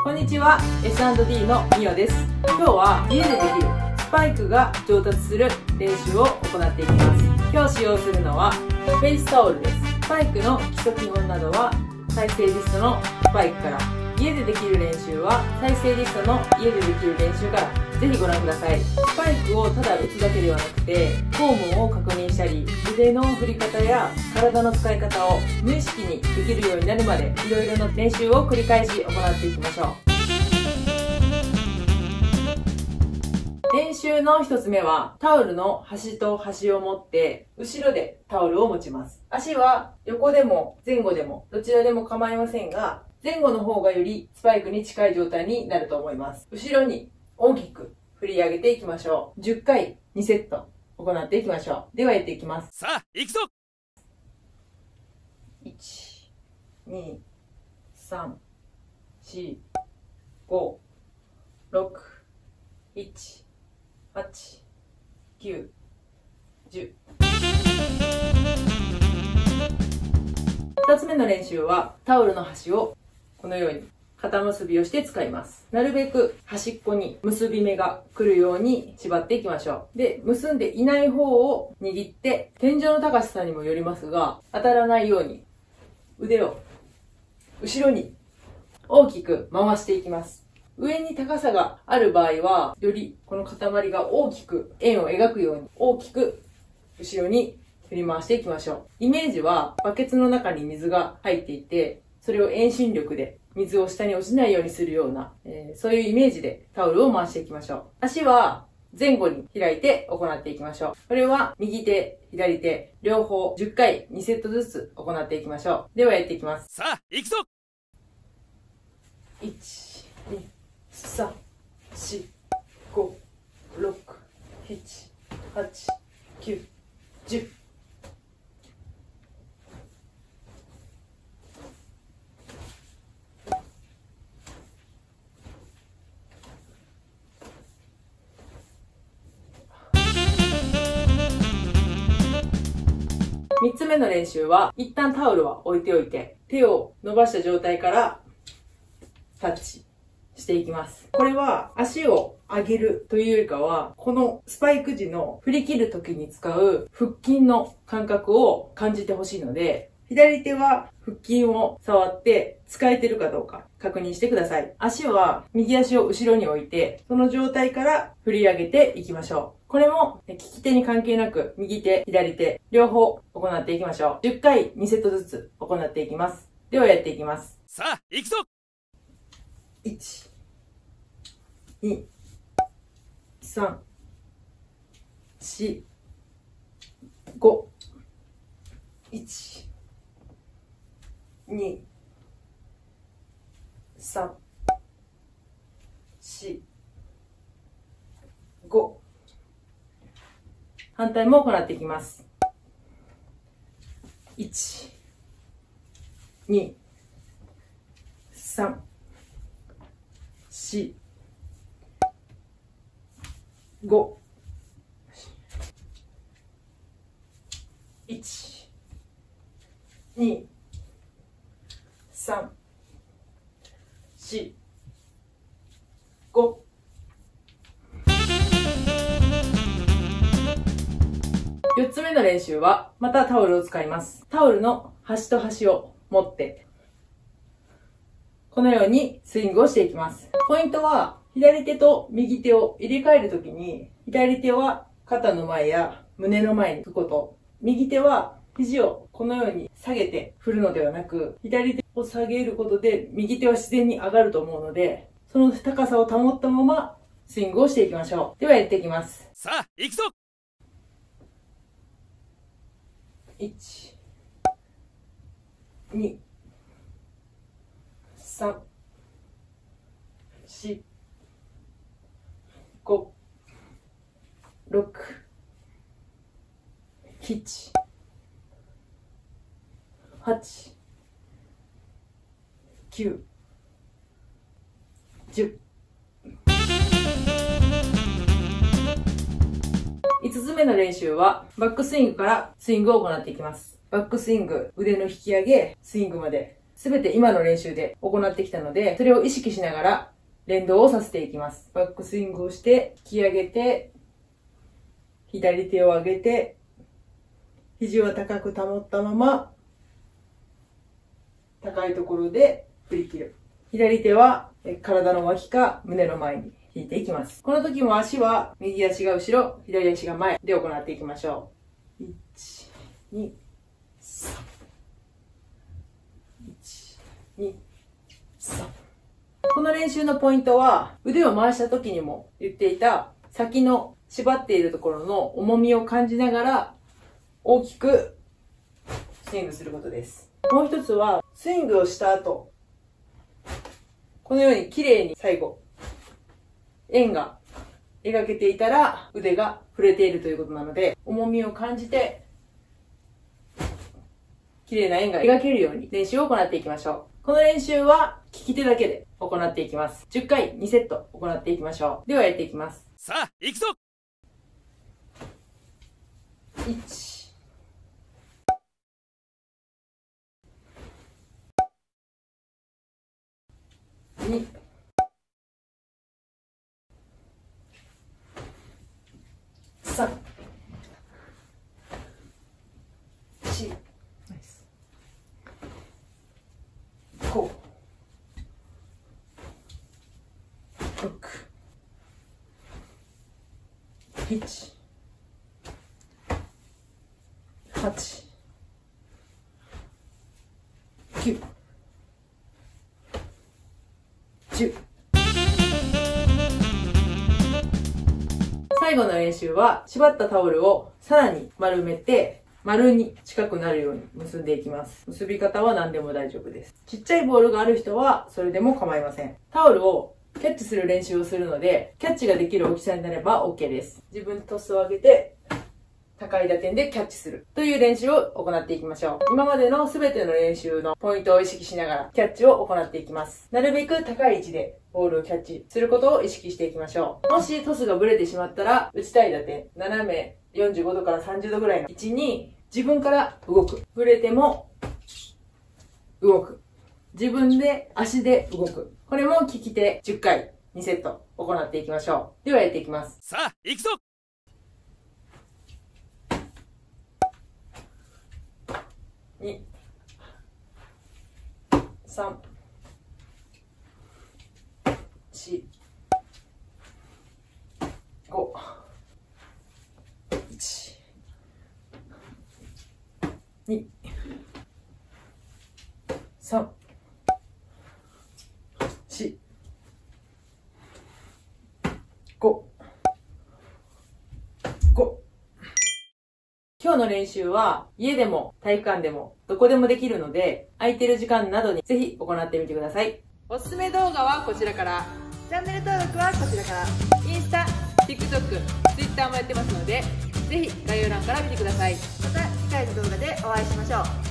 こんにちは、S&D のみおです。今日は家でできるスパイクが上達する練習を行っていきます。今日使用するのはフェイスタオルです。スパイクの基礎基本などは再生リストのスパイクから、家でできる練習は再生リストの家でできる練習から、ぜひご覧ください。スパイクをただ打つだけではなくて、フォームを確認したり、腕の振り方や体の使い方を無意識にできるようになるまで、いろいろな練習を繰り返し行っていきましょう。練習の一つ目は、タオルの端と端を持って、後ろでタオルを持ちます。足は横でも前後でもどちらでも構いませんが、前後の方がよりスパイクに近い状態になると思います。後ろに大きく振り上げていきましょう。10回2セット行っていきましょう。ではやっていきます。 さあ、行くぞ。 1、2、3、4、5、6、7、8、9、10。2つ目の練習は、タオルの端をこのように肩結びをして使います。なるべく端っこに結び目が来るように縛っていきましょう。で、結んでいない方を握って、天井の高さにもよりますが、当たらないように腕を後ろに大きく回していきます。上に高さがある場合は、よりこの塊が大きく円を描くように大きく後ろに振り回していきましょう。イメージはバケツの中に水が入っていて、それを遠心力で水を下に落ちないようにするような、そういうイメージでタオルを回していきましょう。足は前後に開いて行っていきましょう。これは右手、左手、両方10回2セットずつ行っていきましょう。ではやっていきます。 さあ、行くぞ。 1、2、3、4、5、6、7、8、9、10。3つ目の練習は、一旦タオルは置いておいて、手を伸ばした状態からタッチしていきます。これは足を上げるというよりかは、このスパイク時の振り切る時に使う腹筋の感覚を感じてほしいので、左手は腹筋を触って使えてるかどうか確認してください。足は右足を後ろに置いて、その状態から振り上げていきましょう。これも利き手に関係なく、右手、左手、両方行っていきましょう。10回2セットずつ行っていきます。ではやっていきます。 さあ、行くぞ。 1、2、3、4、5、1、2、3、4、5。反対も行っていきます。1、2、3、4、5、1、2、3、4、5。4つ目の練習は、またタオルを使います。タオルの端と端を持って、このようにスイングをしていきます。ポイントは、左手と右手を入れ替えるときに、左手は肩の前や胸の前に置くこと、右手は肘をこのように下げて振るのではなく、左手を下げることで右手は自然に上がると思うので、その高さを保ったままスイングをしていきましょう。ではやっていきます。 さあ、行くぞ。 1、2、3、4、5、6、7、8、9、10。5つ目の練習は、バックスイングからスイングを行っていきます。バックスイング、腕の引き上げ、スイングまですべて今の練習で行ってきたので、それを意識しながら連動をさせていきます。バックスイングをして、引き上げて、左手を上げて、肘は高く保ったまま、高いところで振り切る。左手は体の脇か胸の前に引いていきます。この時も足は右足が後ろ、左足が前で行っていきましょう。1、2、3。1、2、3。この練習のポイントは、腕を回した時にも言っていた先の縛っているところの重みを感じながら大きくスイングすることです。もう一つは、スイングをした後、このように綺麗に最後、円が描けていたら腕が触れているということなので、重みを感じて、綺麗な円が描けるように練習を行っていきましょう。この練習は利き手だけで行っていきます。10回2セット行っていきましょう。ではやっていきます。 さあ、行くぞ 1、2、3、4、ナイス。5、6、7、8、9、10。最後の練習は、縛ったタオルをさらに丸めて、丸に近くなるように結んでいきます。結び方は何でも大丈夫です。ちっちゃいボールがある人は、それでも構いません。タオルをキャッチする練習をするので、キャッチができる大きさになれば OK です。自分でトスを上げて、高い打点でキャッチするという練習を行っていきましょう。今までの全ての練習のポイントを意識しながらキャッチを行っていきます。なるべく高い位置でボールをキャッチすることを意識していきましょう。もしトスがブレてしまったら、打ちたい打点、斜め45度から30度ぐらいの位置に自分から動く。ブレても動く。自分で足で動く。これも利き手10回2セット行っていきましょう。ではやっていきます。 さあ、行くぞ 2、3、4、5、1、2、3、4、5、5。今日の練習は家でも体育館でもどこでもできるので、空いてる時間などにぜひ行ってみてください。おすすめ動画はこちらから、チャンネル登録はこちらから、インスタ、TikTok、Twitter もやってますので、ぜひ概要欄から見てください。 また次回の動画でお会いしましょう。